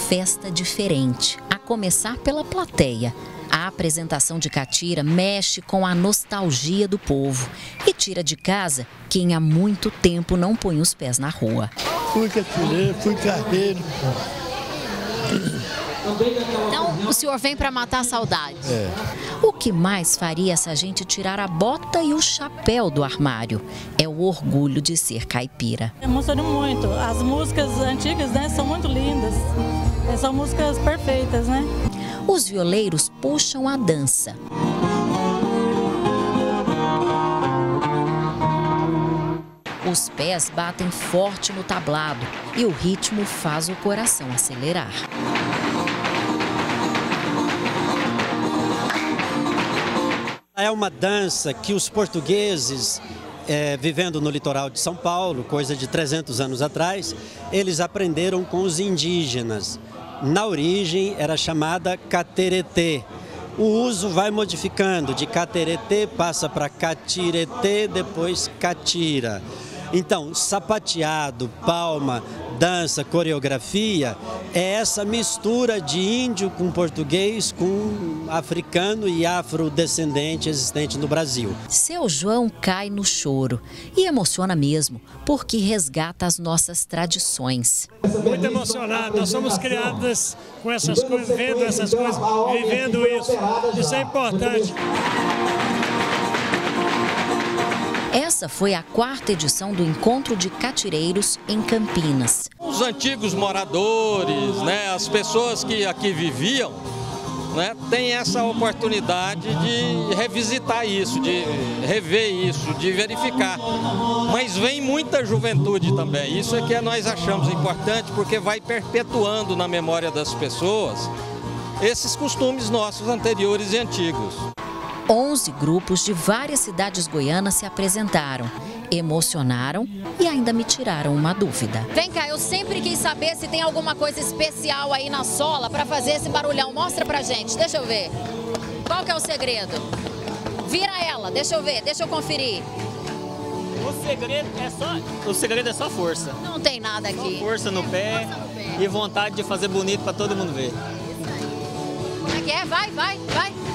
festa diferente, a começar pela plateia. A apresentação de catira mexe com a nostalgia do povo e tira de casa quem há muito tempo não põe os pés na rua. Fui catireiro, fui carreiro. Então, o senhor vem para matar a saudade. É. O que mais faria essa gente tirar a bota e o chapéu do armário? É o orgulho de ser caipira. Emociona muito. As músicas antigas, né, são muito lindas. São músicas perfeitas, né? Os violeiros puxam a dança. Os pés batem forte no tablado e o ritmo faz o coração acelerar. É uma dança que os portugueses, vivendo no litoral de São Paulo, coisa de 300 anos atrás, eles aprenderam com os indígenas. Na origem era chamada cateretê. O uso vai modificando, de cateretê passa para catiretê, depois catira. Então, sapateado, palma, dança, coreografia, é essa mistura de índio com português, com africano e afrodescendente existente no Brasil. Seu João cai no choro e emociona mesmo, porque resgata as nossas tradições. Muito emocionado, nós somos criados com essas coisas, vendo essas coisas, vivendo isso. Isso é importante. Essa foi a 4ª edição do Encontro de Catireiros em Campinas. Os antigos moradores, né, as pessoas que aqui viviam, né, têm essa oportunidade de revisitar isso, de rever isso, de verificar. Mas vem muita juventude também. Isso é que nós achamos importante, porque vai perpetuando na memória das pessoas esses costumes nossos anteriores e antigos. 11 grupos de várias cidades goianas se apresentaram, emocionaram e ainda me tiraram uma dúvida. Vem cá, eu sempre quis saber se tem alguma coisa especial aí na sola para fazer esse barulhão. Mostra pra gente, deixa eu ver. Qual que é o segredo? Vira ela, deixa eu ver, deixa eu conferir. O segredo é só força. Não tem nada aqui. Só força no pé e vontade de fazer bonito para todo mundo ver. Como é que é? Vai, vai, vai.